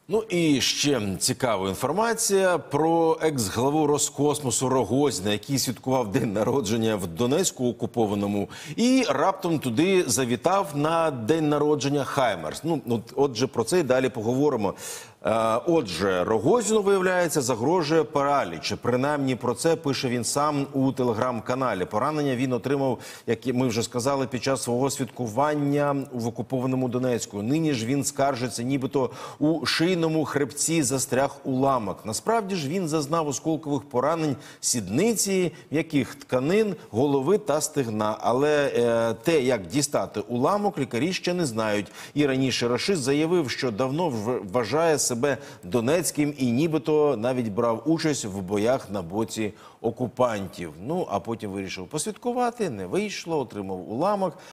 Ну і ще цікава інформація про екс-главу Роскосмосу Рогозіна, який святкував день народження в Донецьку окупованому, і раптом туди завітав на день народження Хаймерс. Отже, про це і далі поговоримо. Отже, Рогозіну, виявляється, загрожує параліч. Принаймні про це пише він сам у телеграм-каналі. Поранення він отримав, як ми вже сказали, під час свого святкування в окупованому Донецьку. Нині ж він скаржиться, нібито у шийному хребці застряг уламок. Насправді ж він зазнав осколкових поранень сідниці, м'яких тканин, голови та стегна. Але те, як дістати уламок, лікарі ще не знають. І раніше рашист заявив, що давно вважає себе донецьким і нібито навіть брав участь в боях на боці окупантів. Ну, а потім вирішив посвяткувати, не вийшло, отримав уламок.